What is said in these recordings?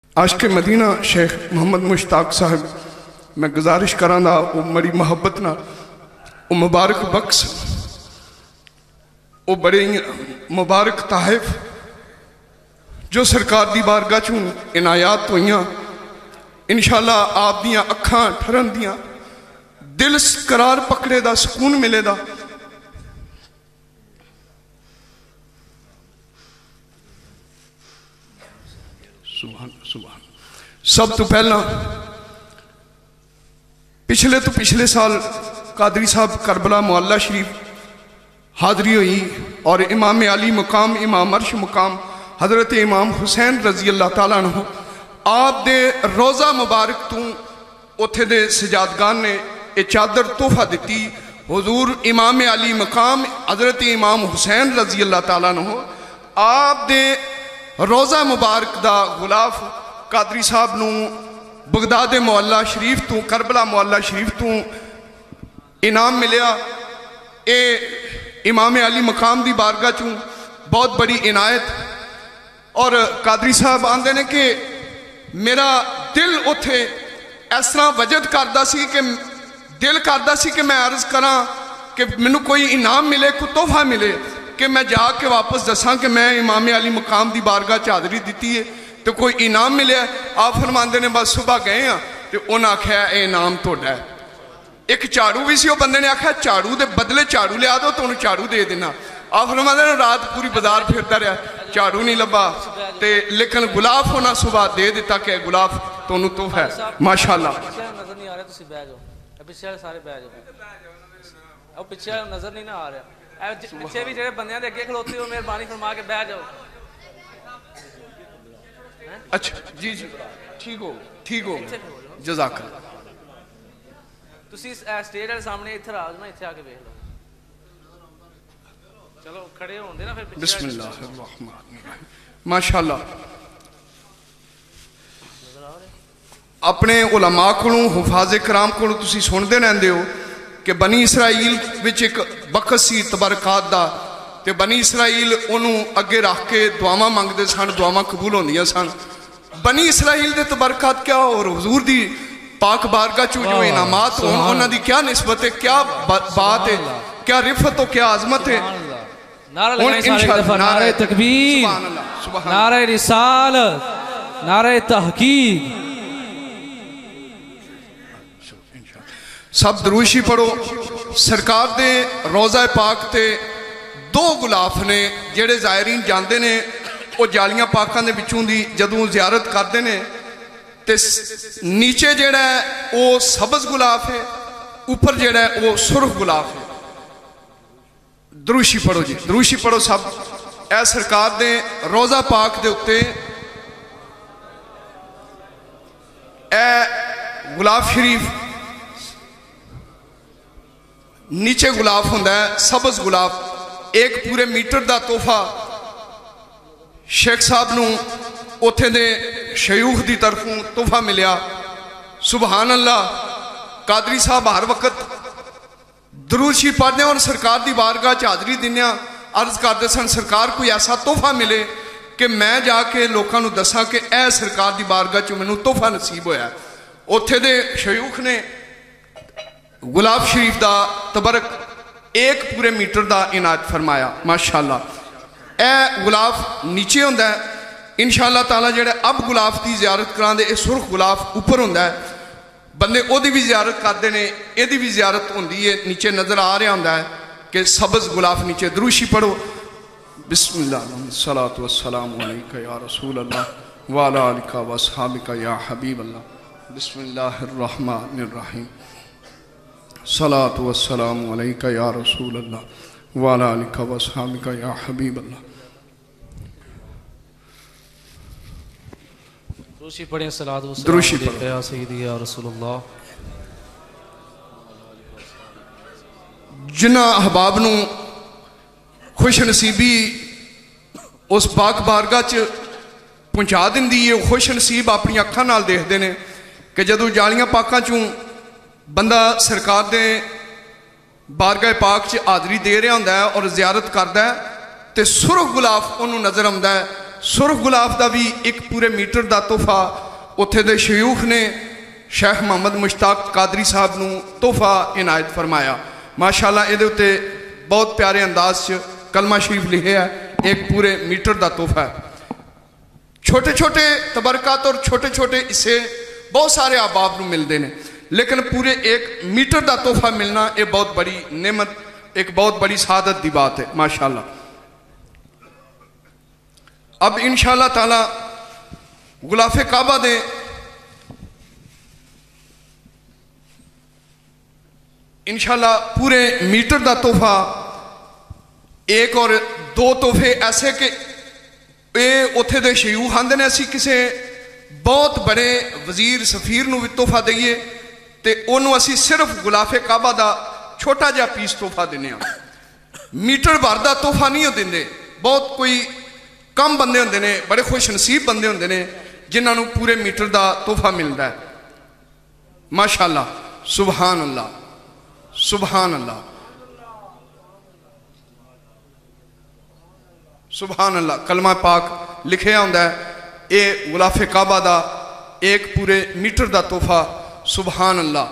आशिक़ मदीना शेख मोहम्मद मुश्ताक साहब मैं गुजारिश करांगा वो बड़ी मुहब्बत ना वो मुबारक बख्श वो बड़े मुबारक ताहिफ जो सरकार दी बारगाह चों इनायात होइयां इंशाअल्लाह आप दियां अखां ठरन दियां दिल करार पकड़े दा सुकून मिले दा। सुभान सुभान। सब तो पहला पिछले साल कादरी साहब करबला मुअल्ला शरीफ हाज़री हुई और इमाम अली मुकाम इमाम अर्श मुकाम हज़रत इमाम हुसैन रजी अल्लाह तआला अन्हु आप दे रोज़ा मुबारक तू उत्थे दे सजादगान ने ये चादर तोहफा दी। हुजूर इमाम अली मुकाम हज़रत इमाम हुसैन रजी अल्लाह तआला अन्हु आप दे रोज़ा मुबारक दा गुलाफ कादरी साहब नू बगदाद मुअल्ला शरीफ तू करबला मुअल्ला शरीफ तू इनाम मिलिया। ये इमाम अली मकाम दी बारगाह चूँ बहुत बड़ी इनायत। और कादरी साहब आंदे ने कि मेरा दिल उथे इस तरह वजद करदा सी कि दिल करदा सी कि मैं अर्ज करा कि मैनू कोई इनाम मिले कोई तोहफा मिले कि मैं जाके वापस दसा कि मैं इमाम अली मकाम की बारगाह च हाज़री दी है तो कोई इनाम मिले। आप फरमाते ने बस सुबह गए हाँ तो उन्हें आख्या ये इनाम थोड़ा है। एक झाड़ू भी सी बंदे ने आख्या झाड़ू के बदले झाड़ू लिया दो तो उन्हें झाड़ू दे देना। आप फरमाते ने रात पूरी बाजार फिरता रहा झाड़ू नहीं लभा तो लेकिन गुलाफ होना सुबह दे दिता कि गुलाफ तो तोहफा है माशाअल्लाह। पिछे नजर नहीं ना आ रहा पिछे भी जेडे बंदे अगे खलोते हो मेहरबानी फरमा के बह जाओ। अच्छा जी जी ठीक हो जज़ाक तुसी स्टेज वाले सामने इधर आ जाओ ना इत्थे आके देख लो चलो खड़े होंदे ना फिर बिस्मिल्लाहिर्रहमानिर्रहीम माशाअल्लाह। अपने उलमा कोलों हुफाज़े कराम कोलों तुसी सुनते रहंदे हो कि बनी इसराइल विच एक बखत सी तबरकात दा ते बनी इसराइल उन्हों अगे रख के दुआवां मंगते सन दुआवां कबूल होंदियां सन। बनी इसराइल दे तबरकात क्या और हुजूर दी पाक बारगाह चो जो इनामात होन उन्हां दी क्या निस्बत है क्या बात है क्या रिफत हो क्या आजमत है। नारे तकबीर नारे रिसालत नारे तहकीक सब दरूशी पढ़ो। सरकार दे रोज़ा पाक ते दो गुलाफ ने जेड़े ज़ायरीन जाते ने वो जालियां पाकां दे विचों दी जदों ज़ियारत करते ने ते नीचे जेड़ा है वो सबज गुलाफ है ऊपर जेड़ा है वो सुर्ख गुलाफ है। दरूशी पढ़ो जी दरूशी पढ़ो सब। ए सरकार दे रोज़ा पाक दे उत्ते ए गुलाफ शरीफ नीचे गुलाफ होंदा है सबज गुलाफ एक पूरे मीटर का तोहफा शेख साहब नूं उत्थे दे शयूख की तरफों तोहफा मिलिया। सुबहान अल्लाह। कादरी साहब हर वक्त दरूद शरीफ पढ़ने और सरकार की बारगाह च हाज़री दिन्ने अर्ज करते सन सरकार कोई ऐसा तोहफा मिले कि मैं जाके लोगों को दसा कि यह सरकार की बारगाह च मैनू तोहफा नसीब होया। उत्थे दे शयूख ने गुलाब शरीफ का तबरक एक पूरे मीटर का इनायत फरमाया माशाअल्लाह। ए गुलाफ नीचे होंदा है इंशाअल्लाह ताला जेड़ा अब गुलाफ की ज़ियारत करांदे ए सुर्ख गुलाफ ऊपर होंदा है बंदे ओदी भी ज़ियारत करते हैं एदी भी ज़ियारत होंदी है नीचे नज़र आ रहा होंदा है कि सबज गुलाफ नीचे। दरूशी पढ़ो बिस्मिल्लाह सलातु वस्सलामु अलैका या रसूल अल्लाह व अला आलिका व अस्हाबिका या हबीब अल्लाह बिस्मिल्लाहिर रहमानिर रहीम सलातु वस्सलामु अलैका या रसूल अल्लाह व अला आलिका व अस्हाबिका या हबीब अल्लाह। दरूशी पढ़ें सलात दरूशी पढ़ें या सय्यदी या रसूलुल्लाह। जिन्हां अहबाब नूं खुश नसीबी उस पाक बारगाह च पहुँचा दिंदी है खुश नसीब अपनी अखां नाल देखते हैं कि जदों जालियां पाकां चों बंदा सरकार दे बारगाह पाक च हाज़री दे रहा होंदा है और ज़ियारत करता है तो सुर्ख गुलाफ उन्होंने नज़र आता है सुरख गुलाब का भी एक पूरे मीटर का तोहफा उत्थे दे शयूख ने शेख मोहम्मद मुश्ताक कादरी साहब नूं तोहफा इनायत फरमाया। माशाअल्लाह इहदे उत्ते बहुत प्यारे अंदाज च कलमा शरीफ लिखे है, एक पूरे मीटर का तोहफा है। छोटे छोटे तबरकात और छोटे छोटे हिस्से बहुत सारे अहबाब नूं मिलते हैं, लेकिन पूरे एक मीटर का तोहफा मिलना ये बहुत बड़ी नेमत, एक बहुत बड़ी सादत की बात है माशाअल्लाह। अब इंशाअल्लाह ताला गुलाफे काबा दे इंशाअल्लाह पूरे मीटर का तोहफा एक और दो तोहफे ऐसे कि ये उत्थे दे शयूख आंदे ने असी किसी बहुत बड़े वजीर सफीर नूं भी तोहफा दईए तो उन्होंने असी सिर्फ गुलाफे काबा का छोटा जिहा पीस तोहफा दिने। मीटर भर का तोहफा नहीं देंगे, बहुत कोई कम बंदे होंदे ने, बड़े खुश नसीब बंदे होंदे ने जिन्होंने पूरे मीटर का तोहफा मिलता है। माशाअल्लाह, सुबहान अल्लाह, सुबहान अल्लाह, सुबहान अल्लाह। कलमा पाक लिखे होंदा है ये गुलाफे काबा का एक पूरे मीटर का तोहफा। सुबहान अल्लाह।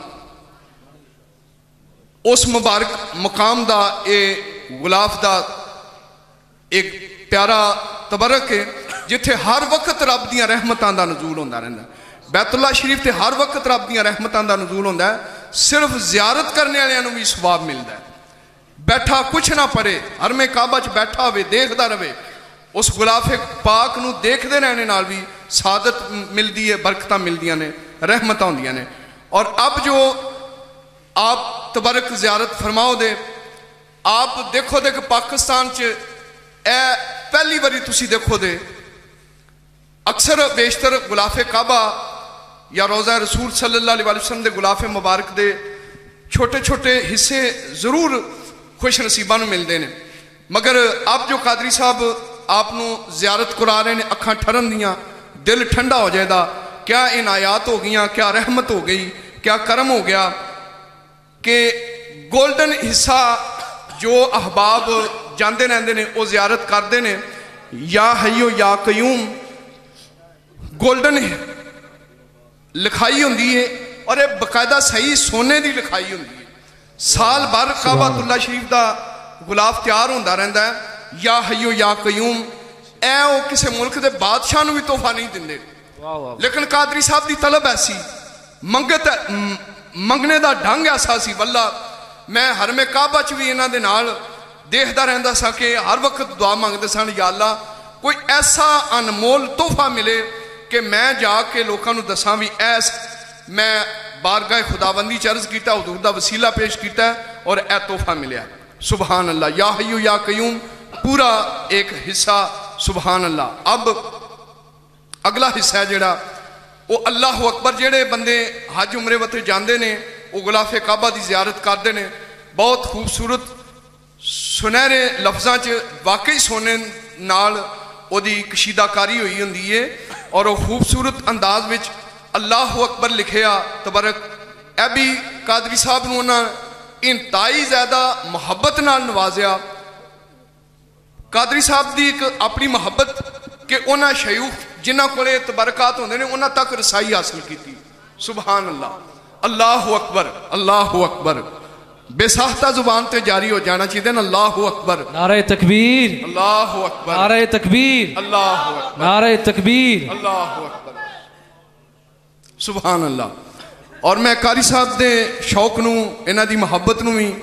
उस मुबारक मकाम का ये गुलाफ का एक प्यारा तबरक है जिथे हर वक्त रब दियां रहमतां दा नजूल होंदा रहिंदा है। बैतुल्लाह शरीफ ते हर वक्त रब दियां रहमतां दा नजूल होंदा है। सिर्फ जियारत करने वालियां नूं भी सवाब मिलता है। बैठा कुछ ना पड़े, हर में काबा च बैठा होवे, देखदा रहे, उस गुलाफे पाक नूं देखदे रहने नाल भी सादत मिलती है, बरकतां मिलदियां ने, रहमतां होंदियां ने। और अब जो आप तबरक जियारत फरमाओ दे, आप देखो दे कि पाकिस्तान च ए पहली बारी तुसी देखो दे अक्सर बेशतर गुलाफे काबा या रोज़ा रसूल सल्लल्लाहु अलैहि वसल्लम के गुलाफे मुबारक दे छोटे छोटे हिस्से जरूर खुश नसीबां नूं मिलते हैं, मगर अब जो कादरी साहब आपनू जियारत करा रहे हैं, अखां ठरन दियां, दिल ठंडा हो जाएगा। क्या इनायात हो गई, क्या रहमत हो गई, क्या करम हो गया कि गोल्डन हिस्सा जो अहबाब जाते रहते हैं वो जियारत करते हैं। या हयो या कयूम गोल्डन लिखाई होंदी है और एक बकायदा सही सोने की लिखाई होंदी है। साल भर काबातुल्लाह शरीफ का गुलाफ तैयार होता रहता है। या हयो या कयूम ए वो किसी मुल्क के बादशाह नूं भी तोहफा नहीं देंगे, लेकिन कादरी साहब की तलब ऐसी, मंगने का ढंग ऐसा सी। वल्ला मैं हर में काबा च भी इन्हां दे नाल देखदा रहंदा सा कि हर वक्त दुआ मंगते सन, या अल्लाह कोई ऐसा अनमोल तोहफा मिले कि मैं जाके लोगों को दसा भी ऐस मैं बारगाह खुदाबंदी च अर्ज किया, हुजूर दा वसीला पेश किया और ए तोहफा मिले। सुबहान अल्लाह। या हय्यू या कयूम पूरा एक हिस्सा। सुबहान अल्लाह। अब अगला हिस्सा है जिहड़ा वो अल्लाह अकबर, जेड़े बंदे हज उमरे वते जाते हैं वो गुलाफे काबा की जियारत करते हैं। बहुत खूबसूरत सुनहरे लफ्ज़ां च वाकई सोने नाल ओदी कशीदाकारी हुई होंदी है और वो खूबसूरत अंदाज विच अल्लाह अकबर लिखिया तबरक। ए भी कादरी साहब नूं उन्हां इंतहाई ज़्यादा मुहब्बत नाल नवाजिया। कादरी साहब की एक अपनी मुहब्बत कि उन्हां शयूख जिन्हां कोले तबरकात होंदे ने उन्हां तक रसाई हासिल की। सुबहान अल्लाह। अल्लाह अकबर, अल्लाह अकबर बेसाख्ता जुबान ते जारी हो जाना चाहिए ना। अल्लाह अकबर, नारे तकबीर, अल्लाह अकबर, नारे तकबीर, अल्लाह अकबर, नारे तकबीर, अल्लाह अकबर। सुबहान अल्लाह। और मैं कारी साहब के शौक नूं, इन्हां दी मुहब्बत नूं भी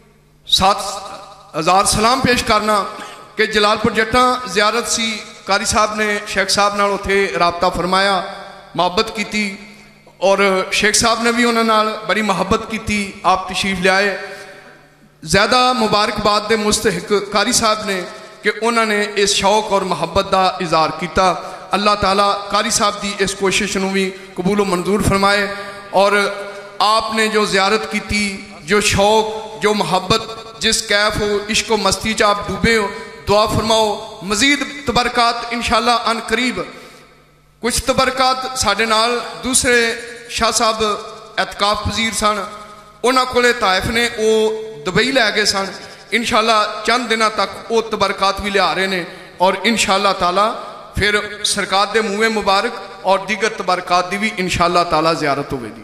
7,000 सलाम पेश करना कि जलालपुर जट्टा जियारत सी, कारी साहब ने शेख साहब नाल उत्थे राबता फरमाया, मुहब्बत की और शेख साहब ने भी उन्होंने बड़ी मुहब्बत की। आप तशरीफ लियाए। ज़्यादा मुबारकबाद के मुस्तहिक कारी साहब ने कि उन्होंने इस शौक और मुहब्बत का इजहार किया। अल्लाह ताला कारी साहब की इस कोशिश नूं भी कबूल मंजूर फरमाए। और आपने जो जियारत की, जो शौक, जो मुहब्बत, जिस कैफ हो इश्क व मस्ती च आप डूबे हो, दुआ फरमाओ मजीद तबरकात इंशाअल्लाह अन करीब। कुछ तबरकात साढ़े नाल दूसरे शाह साहब एतकाफ पजीर सन, उन्होंने कोले ताइफ ने वो दुबई लै गए सन। इंशाअल्लाह चंद दिनों तक वो तबरकात भी लिया रहे हैं और इंशाअल्लाह ताला फिर सरकार के मूँह मुबारक और दीगर तबारकात की भी इंशाअल्लाह ताला ज़ियारत होगी।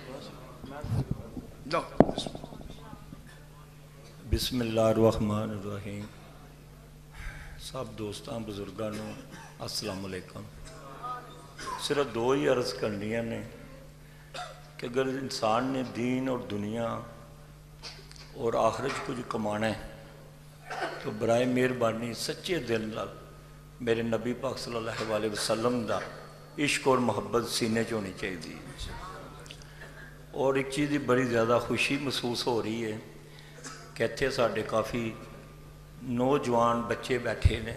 बिस्मिल्लाहिर्रहमानिर्रहीम। सब दोस्तों बुजुर्गों अस्सलाम वालेकुम। सिर्फ दो ही अर्ज़ करनियाँ ने कि अगर इंसान ने दीन और दुनिया और आखिरत कुछ कमाना है तो बराए मेहरबानी सच्चे दिल नाल मेरे नबी पाक सल्लल्लाहु अलैहि वसल्लम दा इश्क और मुहब्बत सीने च होनी चाहिए। और एक चीज़ की बड़ी ज़्यादा खुशी महसूस हो रही है कि इत्थे साडे काफ़ी नौजवान बच्चे बैठे ने।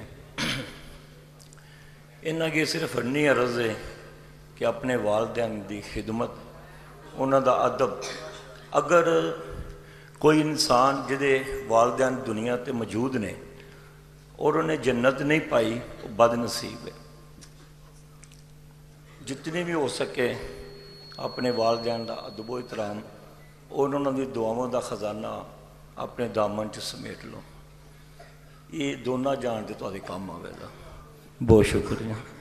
इन्हां अगे सिर्फ इन्नी अर्ज़ है कि अपने वालदैन की खिदमत, उन्हां दा अदब। अगर कोई इंसान जिहदे वालदैन दुनिया ते मौजूद ने और उन्हें जन्नत नहीं पाई, वो बदनसीब है। जितनी भी हो सके अपने वालदैन का अदब व एहतराम और उन्होंने दुआओं का खजाना अपने दामन च समेट लो। ये दोनों जान के तुहाडे काम आवेगा। बहुत शुक्रिया।